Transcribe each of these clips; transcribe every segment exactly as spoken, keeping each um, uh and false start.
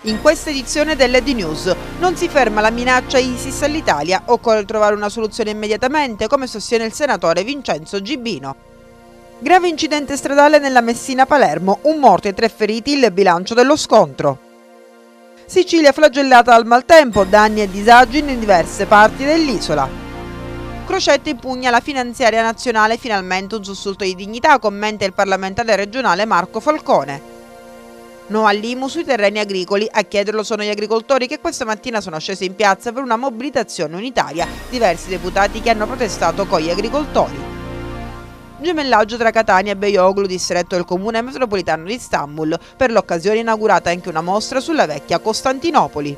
In questa edizione dell'E D News non si ferma la minaccia ISIS all'Italia, occorre trovare una soluzione immediatamente, come sostiene il senatore Vincenzo Gibbino. Grave incidente stradale nella Messina-Palermo, un morto e tre feriti il bilancio dello scontro. Sicilia flagellata dal maltempo, danni e disagi in diverse parti dell'isola. Crocetta impugna la finanziaria nazionale, finalmente un sussulto di dignità, commenta il parlamentare regionale Marco Falcone. No all'I M U sui terreni agricoli, a chiederlo sono gli agricoltori che questa mattina sono scesi in piazza per una mobilitazione unitaria, diversi deputati che hanno protestato con gli agricoltori. Gemellaggio tra Catania e Beyoğlu, distretto del comune metropolitano di Istanbul, per l'occasione inaugurata anche una mostra sulla vecchia Costantinopoli.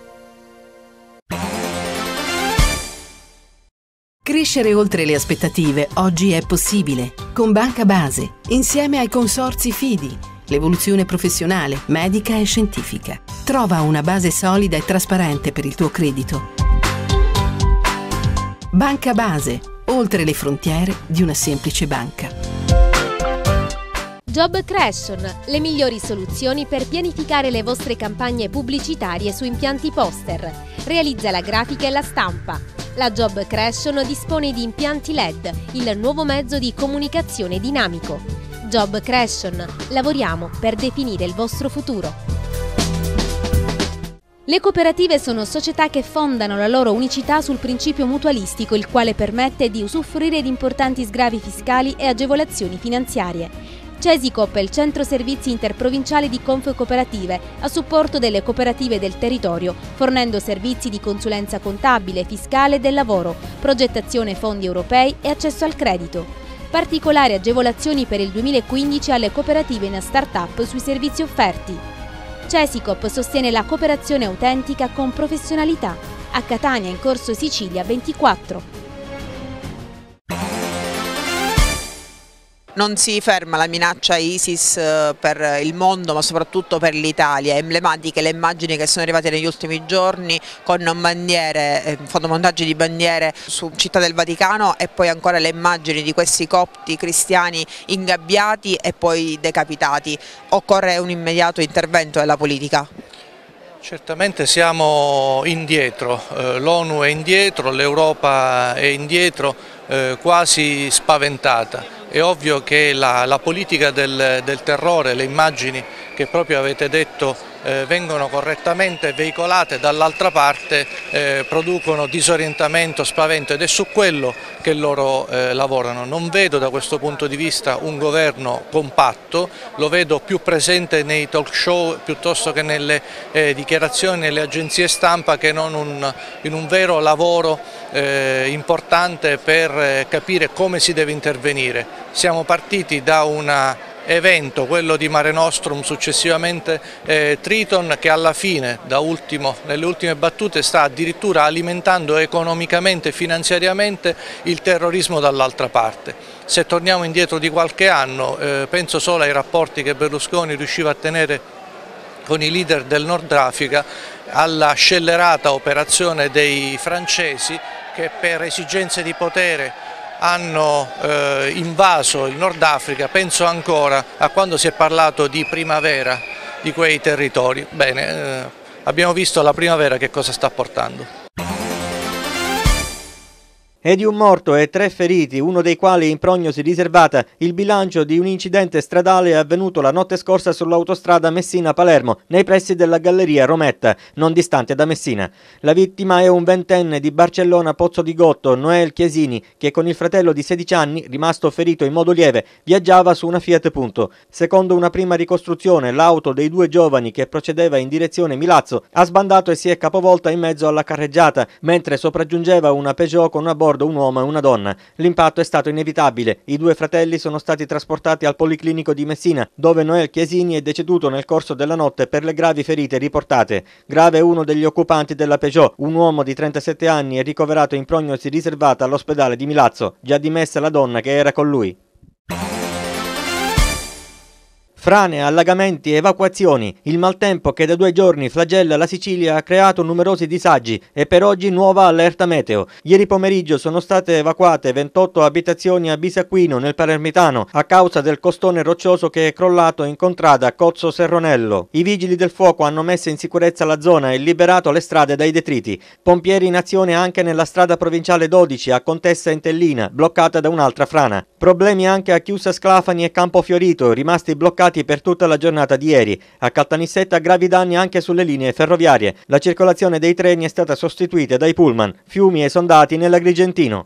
Crescere oltre le aspettative oggi è possibile con Banca Base, insieme ai consorzi Fidi. L'evoluzione professionale, medica e scientifica. Trova una base solida e trasparente per il tuo credito. Banca Base, oltre le frontiere di una semplice banca. Job Creation, le migliori soluzioni per pianificare le vostre campagne pubblicitarie su impianti poster. Realizza la grafica e la stampa. La Job Creation dispone di impianti L E D, il nuovo mezzo di comunicazione dinamico. Job Creation, lavoriamo per definire il vostro futuro. Le cooperative sono società che fondano la loro unicità sul principio mutualistico, il quale permette di usufruire di importanti sgravi fiscali e agevolazioni finanziarie. Cesicop è il centro servizi interprovinciale di Confcooperative, a supporto delle cooperative del territorio, fornendo servizi di consulenza contabile, fiscale e del lavoro, progettazione fondi europei e accesso al credito. Particolari agevolazioni per il duemilaquindici alle cooperative in start-up sui servizi offerti. Cesicop sostiene la cooperazione autentica con professionalità. A Catania in Corso Sicilia ventiquattro. Non si ferma la minaccia ISIS per il mondo, ma soprattutto per l'Italia. Emblematiche le immagini che sono arrivate negli ultimi giorni con bandiere, fotomontaggi di bandiere su Città del Vaticano, e poi ancora le immagini di questi copti cristiani ingabbiati e poi decapitati. Occorre un immediato intervento della politica. Certamente siamo indietro, eh, l'ONU è indietro, l'Europa è indietro, eh, quasi spaventata. È ovvio che la, la politica del, del terrore, le immagini che proprio avete detto eh, vengono correttamente veicolate dall'altra parte, eh, producono disorientamento, spavento, ed è su quello che loro eh, lavorano. Non vedo da questo punto di vista un governo compatto, lo vedo più presente nei talk show piuttosto che nelle eh, dichiarazioni, nelle agenzie stampa, che non un, in un vero lavoro eh, importante per eh, capire come si deve intervenire. Siamo partiti da un evento, quello di Mare Nostrum, successivamente eh, Triton, che alla fine, da ultimo, nelle ultime battute, sta addirittura alimentando economicamente e finanziariamente il terrorismo dall'altra parte. Se torniamo indietro di qualche anno, eh, penso solo ai rapporti che Berlusconi riusciva a tenere con i leader del Nord Africa, alla scellerata operazione dei francesi che per esigenze di potere hanno eh, invaso il Nord Africa. Penso ancora a quando si è parlato di primavera di quei territori. Bene, eh, abbiamo visto la primavera che cosa sta portando. E di un morto e tre feriti, uno dei quali in prognosi riservata, il bilancio di un incidente stradale avvenuto la notte scorsa sull'autostrada Messina-Palermo, nei pressi della galleria Rometta, non distante da Messina. La vittima è un ventenne di Barcellona Pozzo di Gotto, Noel Chiesini, che con il fratello di sedici anni, rimasto ferito in modo lieve, viaggiava su una Fiat Punto. Secondo una prima ricostruzione, l'auto dei due giovani che procedeva in direzione Milazzo ha sbandato e si è capovolta in mezzo alla carreggiata, mentre sopraggiungeva una Peugeot con a bordo un uomo e una donna. L'impatto è stato inevitabile. I due fratelli sono stati trasportati al Policlinico di Messina, dove Noel Chiesini è deceduto nel corso della notte per le gravi ferite riportate. Grave uno degli occupanti della Peugeot, un uomo di trentasette anni, è ricoverato in prognosi riservata all'ospedale di Milazzo, già dimessa la donna che era con lui. Frane, allagamenti, evacuazioni. Il maltempo che da due giorni flagella la Sicilia ha creato numerosi disagi e per oggi nuova allerta meteo. Ieri pomeriggio sono state evacuate ventotto abitazioni a Bisacquino, nel Palermitano, a causa del costone roccioso che è crollato in contrada Cozzo Serronello. I vigili del fuoco hanno messo in sicurezza la zona e liberato le strade dai detriti. Pompieri in azione anche nella strada provinciale dodici a Contessa Entellina, bloccata da un'altra frana. Problemi anche a Chiusa Sclafani e Campofiorito, rimasti bloccati per tutta la giornata di ieri. A Caltanissetta gravi danni anche sulle linee ferroviarie. La circolazione dei treni è stata sostituita dai pullman. Fiumi esondati nell'Agrigentino.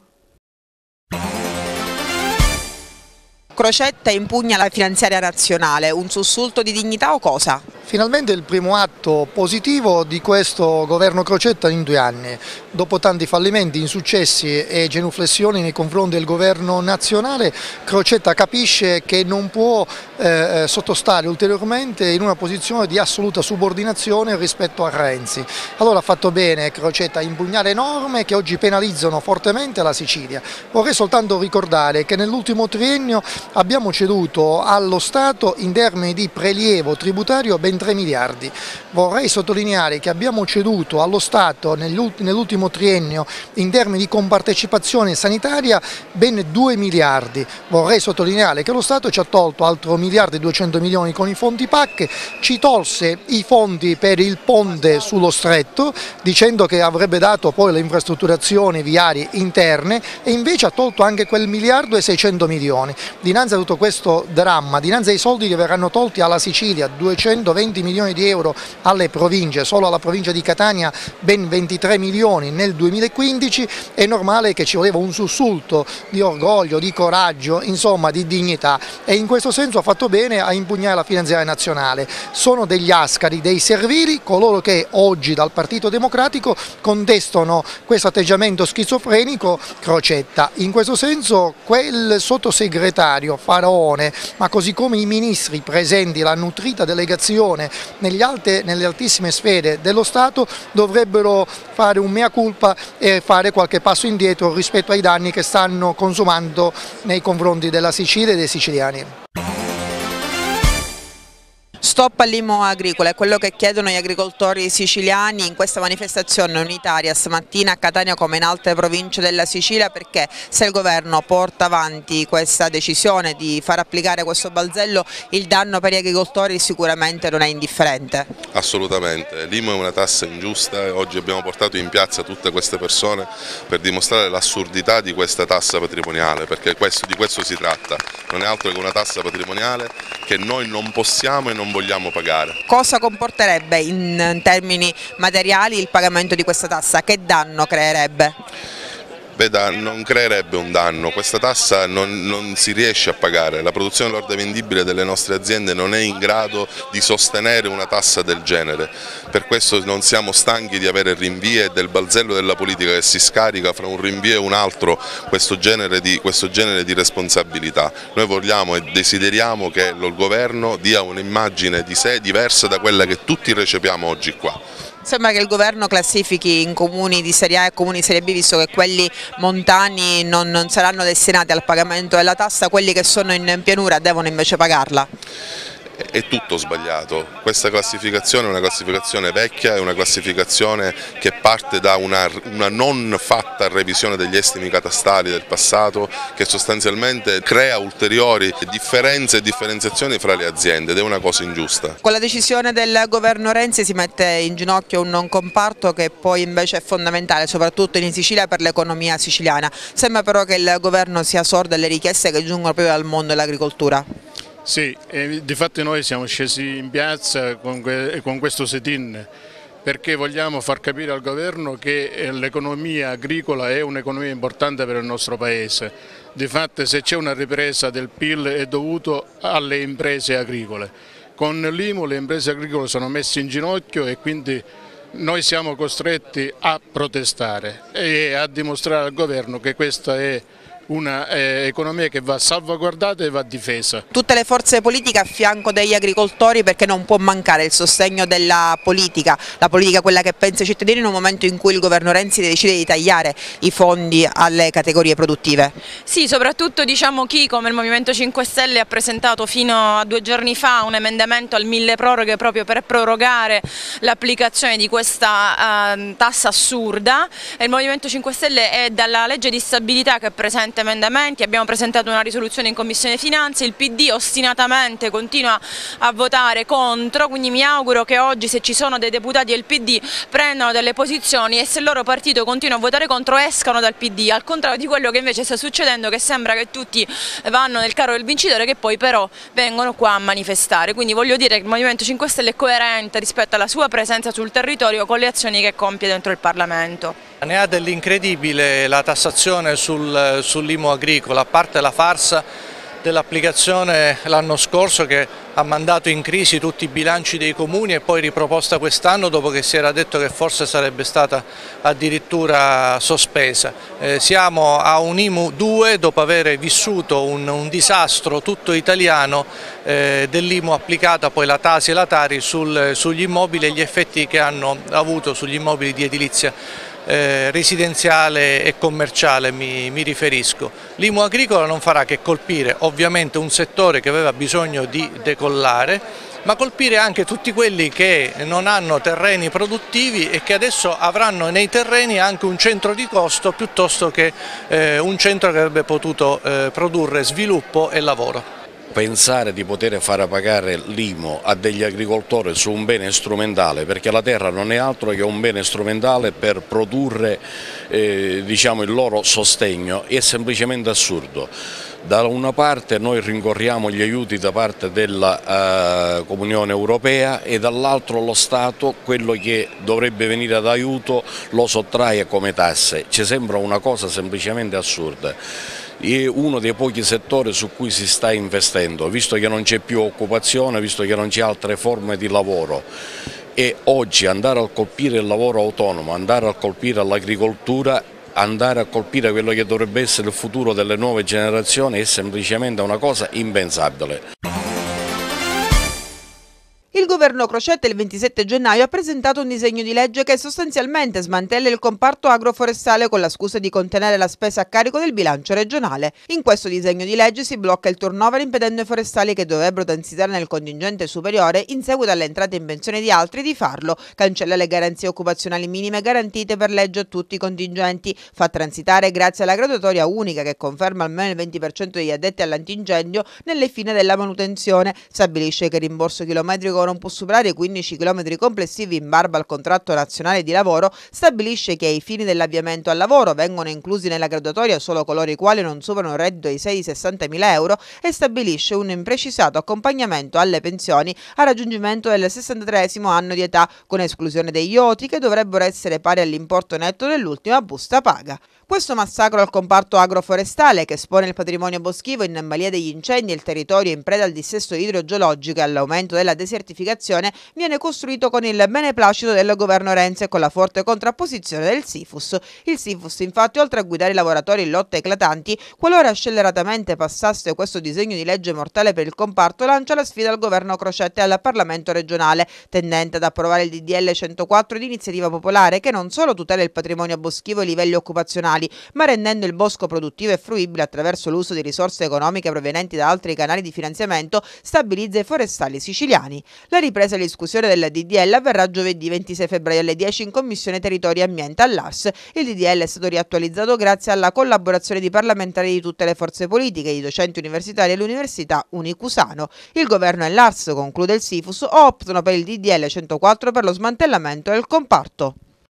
Crocetta impugna la finanziaria nazionale, un sussulto di dignità o cosa? Finalmente il primo atto positivo di questo governo Crocetta in due anni. Dopo tanti fallimenti, insuccessi e genuflessioni nei confronti del governo nazionale, Crocetta capisce che non può eh, sottostare ulteriormente in una posizione di assoluta subordinazione rispetto a Renzi. Allora ha fatto bene Crocetta a impugnare norme che oggi penalizzano fortemente la Sicilia. Vorrei soltanto ricordare che nell'ultimo triennio abbiamo ceduto allo Stato in termini di prelievo tributario ben tre miliardi. Vorrei sottolineare che abbiamo ceduto allo Stato nell'ultimo triennio in termini di compartecipazione sanitaria ben due miliardi. Vorrei sottolineare che lo Stato ci ha tolto altro miliardi e duecento milioni con i fondi P A C, ci tolse i fondi per il ponte sullo Stretto dicendo che avrebbe dato poi le infrastrutturazioni viarie interne e invece ha tolto anche quel miliardo e seicento milioni. Dinanzi a tutto questo dramma, dinanzi ai soldi che verranno tolti alla Sicilia, duecentoventi milioni di euro alle province, solo alla provincia di Catania ben ventitré milioni nel duemilaquindici, è normale che ci voleva un sussulto di orgoglio, di coraggio, insomma di dignità, e in questo senso ha fatto bene a impugnare la finanziaria nazionale. Sono degli ascari, dei servili, coloro che oggi dal Partito Democratico contestano questo atteggiamento schizofrenico Crocetta. In questo senso quel sottosegretario Faraone, ma così come i ministri presenti, la nutrita delegazione negli alte, nelle altissime sfere dello Stato, dovrebbero fare un mea culpa e fare qualche passo indietro rispetto ai danni che stanno consumando nei confronti della Sicilia e dei siciliani. Stop all'I M O agricola è quello che chiedono gli agricoltori siciliani in questa manifestazione unitaria stamattina a Catania come in altre province della Sicilia, perché se il governo porta avanti questa decisione di far applicare questo balzello, il danno per gli agricoltori sicuramente non è indifferente. Assolutamente, l'I M O è una tassa ingiusta e oggi abbiamo portato in piazza tutte queste persone per dimostrare l'assurdità di questa tassa patrimoniale, perché questo, di questo si tratta, non è altro che una tassa patrimoniale che noi non possiamo e non vogliamo pagare. Cosa comporterebbe in termini materiali il pagamento di questa tassa? Che danno creerebbe? Beh, non creerebbe un danno, questa tassa non, non si riesce a pagare, la produzione lorda vendibile delle nostre aziende non è in grado di sostenere una tassa del genere, per questo non siamo stanchi di avere rinvii e del balzello della politica che si scarica fra un rinvio e un altro questo genere di, questo genere di responsabilità. Noi vogliamo e desideriamo che il governo dia un'immagine di sé diversa da quella che tutti recepiamo oggi qua. Sembra che il governo classifichi in comuni di Serie A e comuni di Serie B, visto che quelli montani non, non saranno destinati al pagamento della tassa, quelli che sono in pianura devono invece pagarla. È tutto sbagliato, questa classificazione è una classificazione vecchia, è una classificazione che parte da una, una non fatta revisione degli estimi catastali del passato, che sostanzialmente crea ulteriori differenze e differenziazioni fra le aziende ed è una cosa ingiusta. Con la decisione del governo Renzi si mette in ginocchio un non comparto che poi invece è fondamentale, soprattutto in Sicilia, per l'economia siciliana. Sembra però che il governo sia sordo alle richieste che giungono proprio dal mondo dell'agricoltura. Sì, e difatti noi siamo scesi in piazza con, que con questo sit-in perché vogliamo far capire al governo che l'economia agricola è un'economia importante per il nostro Paese. Difatti se c'è una ripresa del P I L è dovuto alle imprese agricole. Con l'I M U le imprese agricole sono messe in ginocchio e quindi noi siamo costretti a protestare e a dimostrare al governo che questa è un'economia eh, che va salvaguardata e va difesa. Tutte le forze politiche a fianco degli agricoltori, perché non può mancare il sostegno della politica, la politica quella che pensa ai cittadini in un momento in cui il governo Renzi decide di tagliare i fondi alle categorie produttive. Sì, soprattutto diciamo chi come il Movimento cinque Stelle ha presentato fino a due giorni fa un emendamento al mille proroghe proprio per prorogare l'applicazione di questa eh, tassa assurda. E il Movimento cinque Stelle è dalla legge di stabilità che presenta emendamenti, abbiamo presentato una risoluzione in Commissione Finanze, il P D ostinatamente continua a votare contro, quindi mi auguro che oggi, se ci sono dei deputati del P D, prendano delle posizioni e se il loro partito continua a votare contro escano dal P D, al contrario di quello che invece sta succedendo, che sembra che tutti vanno nel carro del vincitore che poi però vengono qua a manifestare. Quindi voglio dire che il Movimento cinque Stelle è coerente rispetto alla sua presenza sul territorio con le azioni che compie dentro il Parlamento. Ne ha dell'incredibile la tassazione sul, sull'I M U agricola, a parte la farsa dell'applicazione l'anno scorso che ha mandato in crisi tutti i bilanci dei comuni e poi riproposta quest'anno dopo che si era detto che forse sarebbe stata addirittura sospesa. Eh, siamo a un I M U due dopo aver vissuto un, un disastro tutto italiano eh, dell'I M U applicata poi la Tasi e la Tari sul, sugli immobili e gli effetti che hanno avuto sugli immobili di edilizia Eh, residenziale e commerciale mi, mi riferisco. L'I M U agricola non farà che colpire ovviamente un settore che aveva bisogno di decollare, ma colpire anche tutti quelli che non hanno terreni produttivi e che adesso avranno nei terreni anche un centro di costo piuttosto che eh, un centro che avrebbe potuto eh, produrre sviluppo e lavoro. Pensare di poter fare pagare l'I M U a degli agricoltori su un bene strumentale, perché la terra non è altro che un bene strumentale per produrre eh, diciamo, il loro sostegno, è semplicemente assurdo. Da una parte noi rincorriamo gli aiuti da parte della uh, Comunione Europea e dall'altro lo Stato quello che dovrebbe venire ad aiuto lo sottrae come tasse. Ci sembra una cosa semplicemente assurda. È uno dei pochi settori su cui si sta investendo, visto che non c'è più occupazione, visto che non c'è altre forme di lavoro. E oggi andare a colpire il lavoro autonomo, andare a colpire l'agricoltura, andare a colpire quello che dovrebbe essere il futuro delle nuove generazioni è semplicemente una cosa impensabile. Il governo Crocetta il ventisette gennaio ha presentato un disegno di legge che sostanzialmente smantella il comparto agroforestale con la scusa di contenere la spesa a carico del bilancio regionale. In questo disegno di legge si blocca il turnover impedendo ai forestali che dovrebbero transitare nel contingente superiore in seguito all'entrata in pensione di altri di farlo, cancella le garanzie occupazionali minime garantite per legge a tutti i contingenti, fa transitare grazie alla graduatoria unica che conferma almeno il venti per cento degli addetti all'antincendio nelle fine della manutenzione, stabilisce che il rimborso chilometrico non può superare i quindici chilometri complessivi in barba al contratto nazionale di lavoro, stabilisce che ai fini dell'avviamento al lavoro vengono inclusi nella graduatoria solo coloro i quali non superano un reddito di sei sessantamila euro e stabilisce un imprecisato accompagnamento alle pensioni a raggiungimento del sessantatreesimo anno di età, con esclusione degli O T I che dovrebbero essere pari all'importo netto dell'ultima busta paga. Questo massacro al comparto agroforestale, che espone il patrimonio boschivo in balia degli incendi e il territorio in preda al dissesto idrogeologico e all'aumento della desertificazione, viene costruito con il beneplacito del governo Renzi e con la forte contrapposizione del SIFUS. Il SIFUS, infatti, oltre a guidare i lavoratori in lotte eclatanti, qualora scelleratamente passasse questo disegno di legge mortale per il comparto, lancia la sfida al governo Crocetta e al Parlamento regionale, tendente ad approvare il D D L centoquattro di iniziativa popolare, che non solo tutela il patrimonio boschivo e i livelli occupazionali, ma rendendo il bosco produttivo e fruibile attraverso l'uso di risorse economiche provenienti da altri canali di finanziamento, stabilizza i forestali siciliani. La ripresa e la discussione del D D L avverrà giovedì ventisei febbraio alle dieci in Commissione Territorio e Ambiente all'A R S. Il D D L è stato riattualizzato grazie alla collaborazione di parlamentari di tutte le forze politiche, di docenti universitari e l'Università Unicusano. Il governo e l'A R S, conclude il SIFUS, optano per il D D L centoquattro per lo smantellamento del comparto.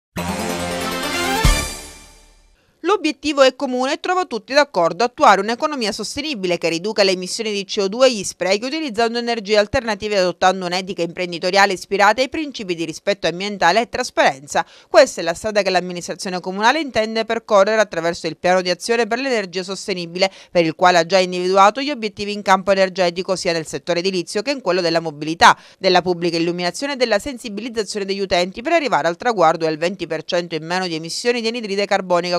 L'obiettivo è comune e trova tutti d'accordo: attuare un'economia sostenibile che riduca le emissioni di C O due e gli sprechi utilizzando energie alternative e adottando un'etica imprenditoriale ispirata ai principi di rispetto ambientale e trasparenza. Questa è la strada che l'amministrazione comunale intende percorrere attraverso il piano di azione per l'energia sostenibile, per il quale ha già individuato gli obiettivi in campo energetico sia nel settore edilizio che in quello della mobilità, della pubblica illuminazione e della sensibilizzazione degli utenti, per arrivare al traguardo del venti per cento in meno di emissioni di anidride carbonica come previsto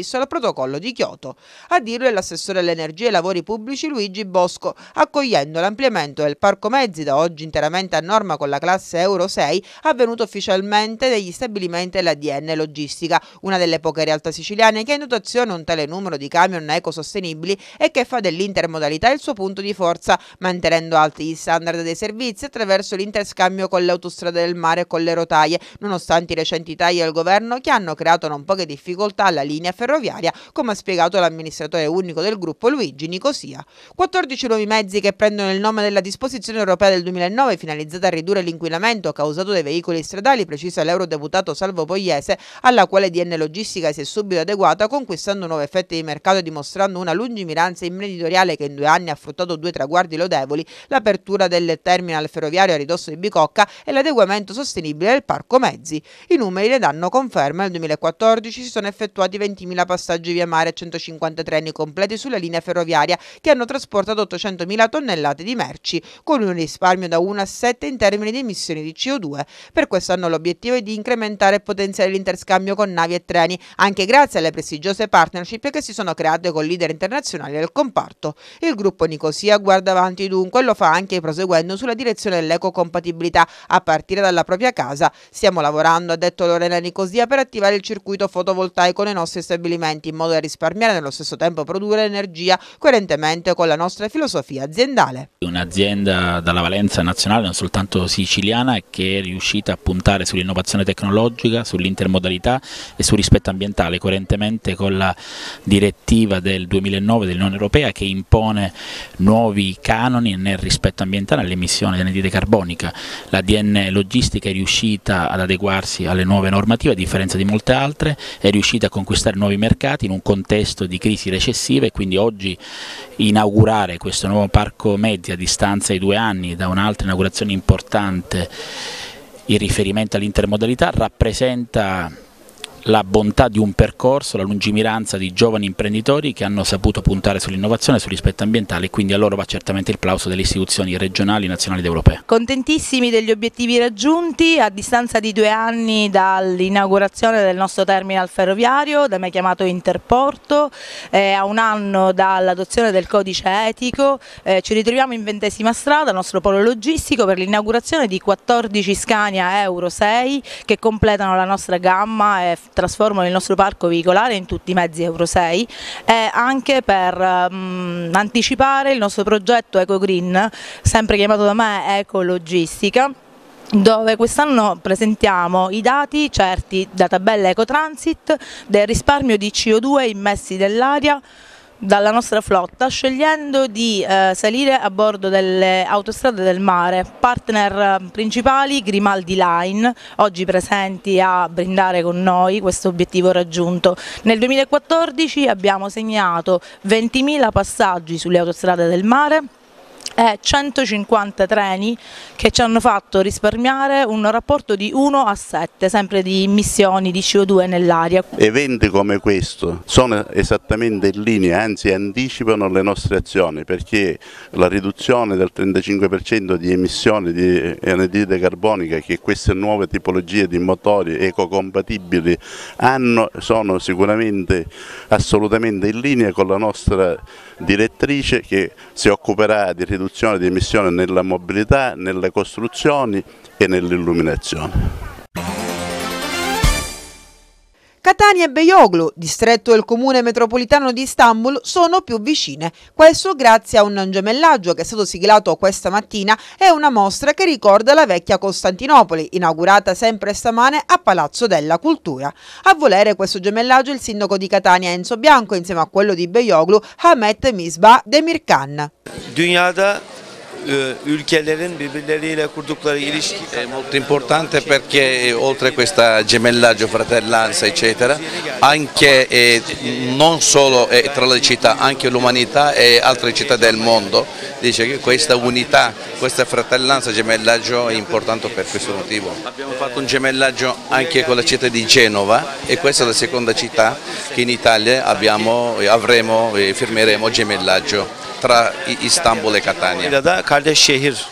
connesso al protocollo di Kyoto. A dirlo è l'assessore all'energia e ai lavori pubblici Luigi Bosco, accogliendo l'ampliamento del parco mezzi da oggi interamente a norma con la classe Euro sei, avvenuto ufficialmente negli stabilimenti della D N Logistica, una delle poche realtà siciliane che ha in dotazione un tale numero di camion ecosostenibili e che fa dell'intermodalità il suo punto di forza, mantenendo alti gli standard dei servizi attraverso l'interscambio con le autostrade del mare e con le rotaie, nonostante i recenti tagli al governo che hanno creato non poche difficoltà alla linea ferroviaria, come ha spiegato l'amministratore unico del gruppo Luigi Nicosia. quattordici nuovi mezzi che prendono il nome della disposizione europea del duemilanove finalizzata a ridurre l'inquinamento causato dai veicoli stradali, precisa l'eurodeputato Salvo Pogliese, alla quale D N Logistica si è subito adeguata, conquistando nuove fette di mercato e dimostrando una lungimiranza imprenditoriale che in due anni ha fruttato due traguardi lodevoli: l'apertura del terminal ferroviario a ridosso di Bicocca e l'adeguamento sostenibile del parco mezzi. I numeri ne danno conferma: nel duemilaquattordici si sono effettuati ventimila passaggi via mare e centocinquanta treni completi sulla linea ferroviaria che hanno trasportato ottocentomila tonnellate di merci, con un risparmio da uno a sette in termini di emissioni di C O due. Per quest'anno l'obiettivo è di incrementare e potenziare l'interscambio con navi e treni, anche grazie alle prestigiose partnership che si sono create con leader internazionali del comparto. Il gruppo Nicosia guarda avanti dunque e lo fa anche proseguendo sulla direzione dell'ecocompatibilità a partire dalla propria casa. Stiamo lavorando, ha detto Lorena Nicosia, per attivare il circuito fotovoltaico nei nostri stabilimenti in modo da risparmiare e nello stesso tempo produrre energia coerentemente con la nostra filosofia aziendale. Un'azienda dalla valenza nazionale, non soltanto siciliana, che è riuscita a puntare sull'innovazione tecnologica, sull'intermodalità e sul rispetto ambientale, coerentemente con la direttiva del duemilanove dell'Unione Europea che impone nuovi canoni nel rispetto ambientale alle emissioni di anidride carbonica. La D N Logistica è riuscita ad adeguarsi alle nuove normative, a differenza di molte altre, è riuscita a conquistare nuovi mercati in un contesto di crisi recessiva, e quindi oggi inaugurare questo nuovo parco mezzi a distanza di due anni da un'altra inaugurazione importante in riferimento all'intermodalità rappresenta la bontà di un percorso, la lungimiranza di giovani imprenditori che hanno saputo puntare sull'innovazione e sul rispetto ambientale, e quindi a loro va certamente il plauso delle istituzioni regionali, nazionali ed europee. Contentissimi degli obiettivi raggiunti a distanza di due anni dall'inaugurazione del nostro terminal ferroviario, da me chiamato Interporto, eh, a un anno dall'adozione del codice etico, eh, ci ritroviamo in ventesima strada, il nostro polo logistico, per l'inaugurazione di quattordici Scania Euro sei che completano la nostra gamma e trasformano il nostro parco veicolare in tutti i mezzi Euro sei, e anche per um, anticipare il nostro progetto EcoGreen, sempre chiamato da me Ecologistica, dove quest'anno presentiamo i dati certi da tabella Ecotransit del risparmio di C O due immessi dell'aria dalla nostra flotta, scegliendo di eh, salire a bordo delle autostrade del mare. Partner principali Grimaldi Line, oggi presenti a brindare con noi questo obiettivo raggiunto. Nel duemilaquattordici abbiamo segnato ventimila passaggi sulle autostrade del mare e centocinquanta treni che ci hanno fatto risparmiare un rapporto di uno a sette, sempre di emissioni di C O due nell'aria. Eventi come questo sono esattamente in linea, anzi anticipano le nostre azioni, perché la riduzione del trentacinque per cento di emissioni di anidride carbonica che queste nuove tipologie di motori ecocompatibili hanno sono sicuramente assolutamente in linea con la nostra direttrice, che si occuperà di riduzione di emissioni nella mobilità, nelle costruzioni e nell'illuminazione. Catania e Beyoğlu, distretto del comune metropolitano di Istanbul, sono più vicine. Questo grazie a un gemellaggio che è stato siglato questa mattina e una mostra che ricorda la vecchia Costantinopoli, inaugurata sempre stamane a Palazzo della Cultura. A volere questo gemellaggio il sindaco di Catania Enzo Bianco, insieme a quello di Beyoğlu Ahmet Misbah Demirkan. Dünyada ülkelerin birbirleriyle kurdukları ilişki è molto importante perché oltre a questo gemellaggio, fratellanza eccetera, anche eh, non solo eh, tra le città, anche l'umanità e altre città del mondo, dice che questa unità, questa fratellanza, gemellaggio è importante per questo motivo. Abbiamo fatto un gemellaggio anche con la città di Genova, e questa è la seconda città che in Italia abbiamo, avremo e firmeremo gemellaggio tra Istanbul e Catania.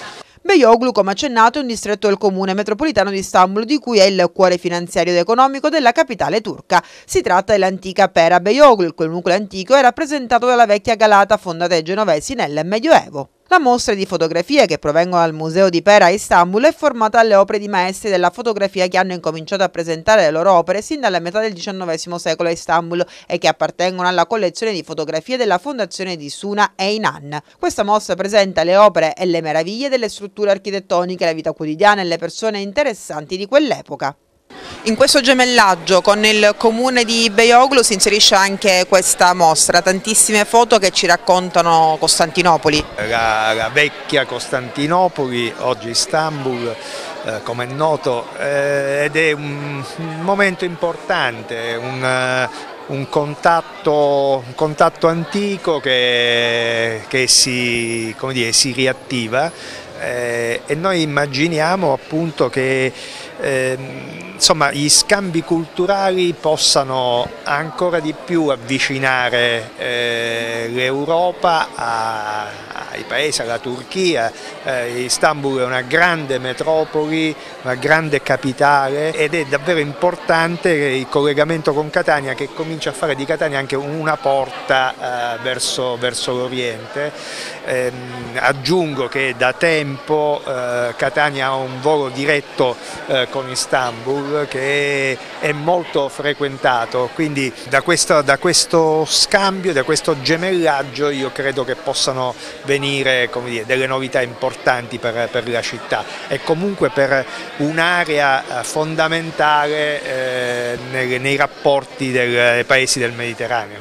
Beyoğlu, come accennato, è un distretto del comune metropolitano di Istanbul, di cui è il cuore finanziario ed economico della capitale turca. Si tratta dell'antica Pera Beyoğlu, il cui nucleo antico è rappresentato dalla vecchia Galata fondata dai genovesi nel Medioevo. La mostra di fotografie che provengono dal Museo di Pera a Istanbul è formata dalle opere di maestri della fotografia che hanno incominciato a presentare le loro opere sin dalla metà del diciannovesimo secolo a Istanbul e che appartengono alla collezione di fotografie della fondazione di Suna e Inan. Questa mostra presenta le opere e le meraviglie delle strutture architettoniche, la vita quotidiana e le persone interessanti di quell'epoca. In questo gemellaggio con il comune di Beyoğlu si inserisce anche questa mostra, tantissime foto che ci raccontano Costantinopoli. La, la vecchia Costantinopoli, oggi Istanbul, eh, come è noto, eh, ed è un, un momento importante, un, un, contatto, un contatto antico che, che si, come dire, si riattiva eh, e noi immaginiamo appunto che Eh, insomma, gli scambi culturali possano ancora di più avvicinare eh, l'Europa ai paesi, alla Turchia. Eh, Istanbul è una grande metropoli, una grande capitale ed è davvero importante il collegamento con Catania, che comincia a fare di Catania anche una porta eh, verso, verso l'Oriente. Eh, aggiungo che da tempo eh, Catania ha un volo diretto eh, con Istanbul che è molto frequentato, quindi da questo, da questo scambio, da questo gemellaggio io credo che possano venire, come dire, delle novità importanti per, per la città e comunque per un'area fondamentale eh, nei, nei rapporti dei paesi del Mediterraneo.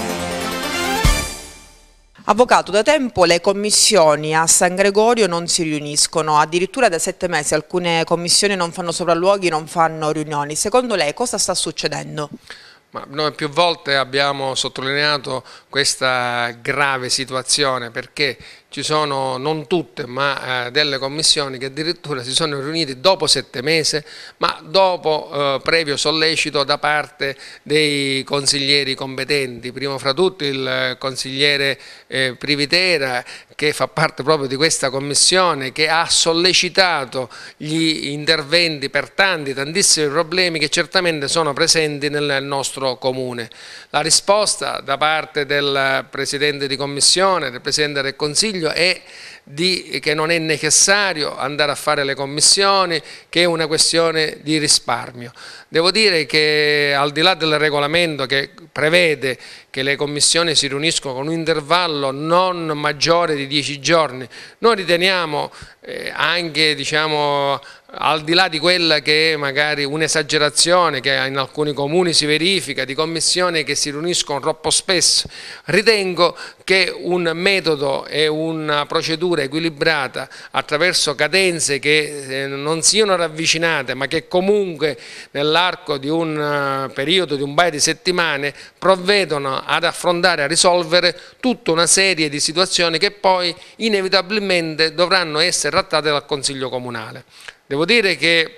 Avvocato, da tempo le commissioni a San Gregorio non si riuniscono, addirittura da sette mesi alcune commissioni non fanno sopralluoghi, non fanno riunioni. Secondo lei cosa sta succedendo? Ma noi più volte abbiamo sottolineato questa grave situazione perché ci sono non tutte ma eh, delle commissioni che addirittura si sono riunite dopo sette mesi ma dopo eh, previo sollecito da parte dei consiglieri competenti, primo fra tutti il consigliere eh, Privitera che fa parte proprio di questa commissione che ha sollecitato gli interventi per tanti, tantissimi problemi che certamente sono presenti nel nostro comune. La risposta da parte del Presidente di Commissione, del Presidente del Consiglio è di, che non è necessario andare a fare le commissioni, che è una questione di risparmio. Devo dire che al di là del regolamento che prevede che le commissioni si riuniscono con un intervallo non maggiore di dieci giorni, noi riteniamo eh, anche diciamo, al di là di quella che è magari un'esagerazione che in alcuni comuni si verifica, di commissioni che si riuniscono troppo spesso, ritengo che un metodo e una procedura equilibrata attraverso cadenze che non siano ravvicinate ma che comunque nell'arco di un periodo di un paio di settimane provvedono ad affrontare, a risolvere tutta una serie di situazioni che poi inevitabilmente dovranno essere trattate dal Consiglio Comunale. Devo dire che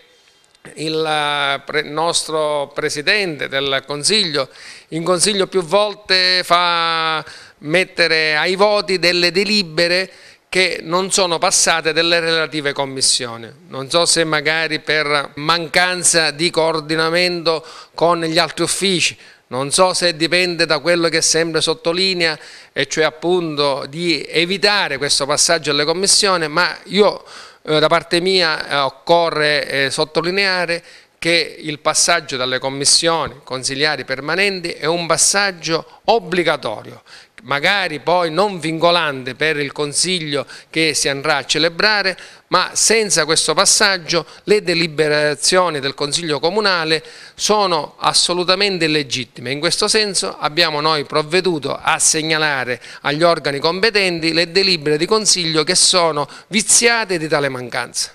il nostro Presidente del Consiglio in Consiglio più volte fa mettere ai voti delle delibere che non sono passate delle relative commissioni. Non so se magari per mancanza di coordinamento con gli altri uffici, non so se dipende da quello che sempre sottolinea, e cioè appunto di evitare questo passaggio alle commissioni, ma io eh, da parte mia eh, occorre eh, sottolineare che il passaggio dalle commissioni consigliari permanenti è un passaggio obbligatorio, magari poi non vincolante per il Consiglio che si andrà a celebrare, ma senza questo passaggio le deliberazioni del Consiglio Comunale sono assolutamente illegittime. In questo senso abbiamo noi provveduto a segnalare agli organi competenti le delibere di Consiglio che sono viziate di tale mancanza.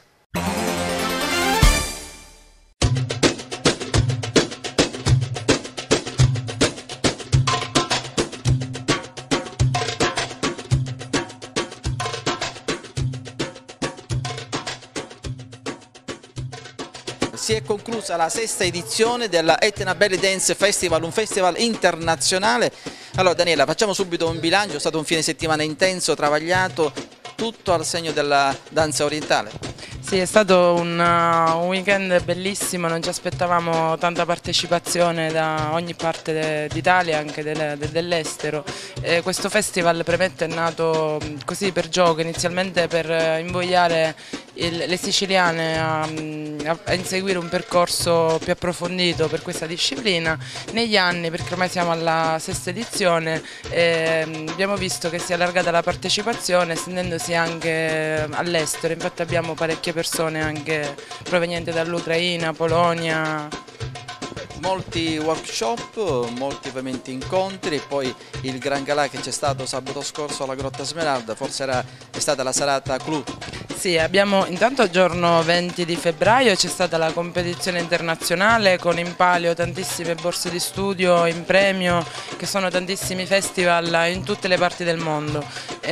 Si è conclusa la sesta edizione della Etna Belly Dance Festival, un festival internazionale. Allora Daniela, facciamo subito un bilancio, è stato un fine settimana intenso, travagliato. tutto al segno della danza orientale. Sì, è stato un, uh, un weekend bellissimo, non ci aspettavamo tanta partecipazione da ogni parte d'Italia, anche del, de, dell'estero. Eh, questo festival Premetto è nato così per gioco, inizialmente per invogliare il, le siciliane a, a, a inseguire un percorso più approfondito per questa disciplina. Negli anni, perché ormai siamo alla sesta edizione, eh, abbiamo visto che si è allargata la partecipazione estendendosi anche all'estero, infatti abbiamo parecchie persone anche provenienti dall'Ucraina, Polonia. Molti workshop, molti ovviamente incontri, e poi il Gran Galà che c'è stato sabato scorso alla Grotta Smeralda, forse era, è stata la serata clou. Sì, abbiamo intanto il giorno venti di febbraio c'è stata la competizione internazionale con in palio tantissime borse di studio in premio, che sono tantissimi festival in tutte le parti del mondo.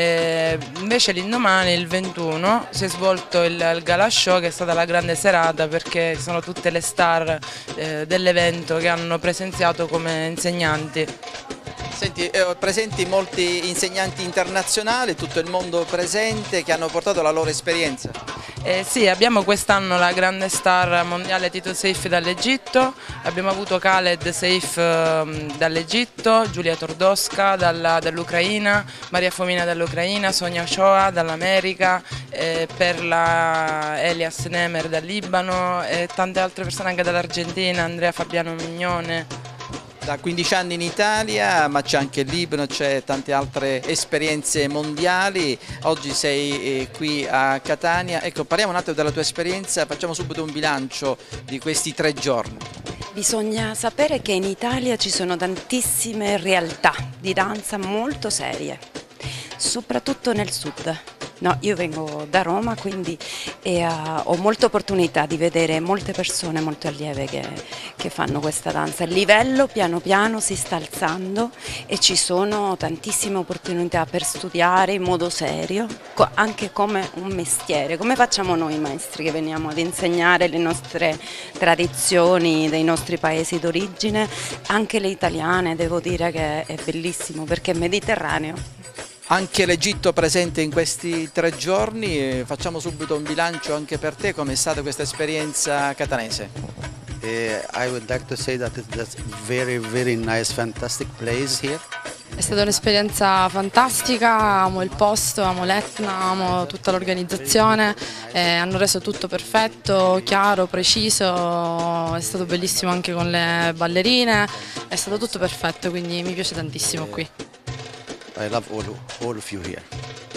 E invece l'indomani, il ventuno, si è svolto il, il Gala Show, che è stata la grande serata perché sono tutte le star eh, dell'evento che hanno presenziato come insegnanti. Senti, eh, presenti molti insegnanti internazionali, tutto il mondo presente, che hanno portato la loro esperienza. Eh, sì, abbiamo quest'anno la grande star mondiale Tito Seif dall'Egitto, abbiamo avuto Khaled Seif eh, dall'Egitto, Giulia Tordosca dall'Ucraina, Maria Fomina dall'Ucraina, Sonia Shoah dall'America, eh, Perla Elias Nemer dal Libano e tante altre persone anche dall'Argentina, Andrea Fabiano Mignone. Da quindici anni in Italia, ma c'è anche il Libano, c'è tante altre esperienze mondiali. Oggi sei eh, qui a Catania. Ecco, parliamo un attimo della tua esperienza, facciamo subito un bilancio di questi tre giorni. Bisogna sapere che in Italia ci sono tantissime realtà di danza molto serie, soprattutto nel sud. No, io vengo da Roma, quindi eh, ho molte opportunità di vedere molte persone molto allieve che, che fanno questa danza. Il livello piano piano si sta alzando e ci sono tantissime opportunità per studiare in modo serio, anche come un mestiere, come facciamo noi maestri che veniamo ad insegnare le nostre tradizioni dei nostri paesi d'origine. Anche le italiane, devo dire che è bellissimo perché è mediterraneo. Anche l'Egitto presente in questi tre giorni, facciamo subito un bilancio anche per te, come è stata questa esperienza catanese? Uh, I would like to say that it's a very very nice fantastic place here. È stata un'esperienza fantastica, amo il posto, amo l'Etna, amo tutta l'organizzazione, eh, hanno reso tutto perfetto, chiaro, preciso, è stato bellissimo anche con le ballerine, è stato tutto perfetto, quindi mi piace tantissimo qui. I love all, all of you here.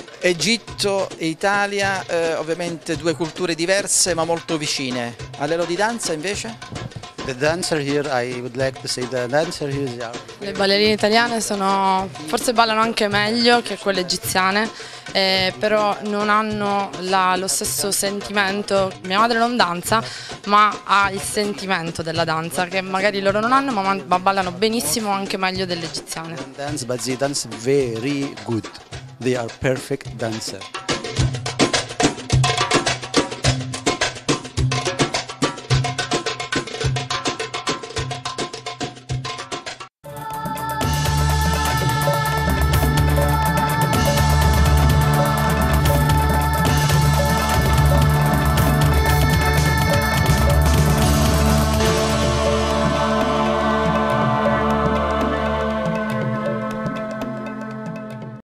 Egitto e Italia, eh, ovviamente due culture diverse ma molto vicine. A livello di danza invece? The dancer here, I would like to say the dancer here is... Le ballerine italiane sono, forse ballano anche meglio che quelle egiziane, eh, però non hanno la, lo stesso sentimento. Mia madre non danza, ma ha il sentimento della danza che magari loro non hanno, ma, ma ballano benissimo, anche meglio delle egiziane. Dance, but they dance very good. They are perfect dancer.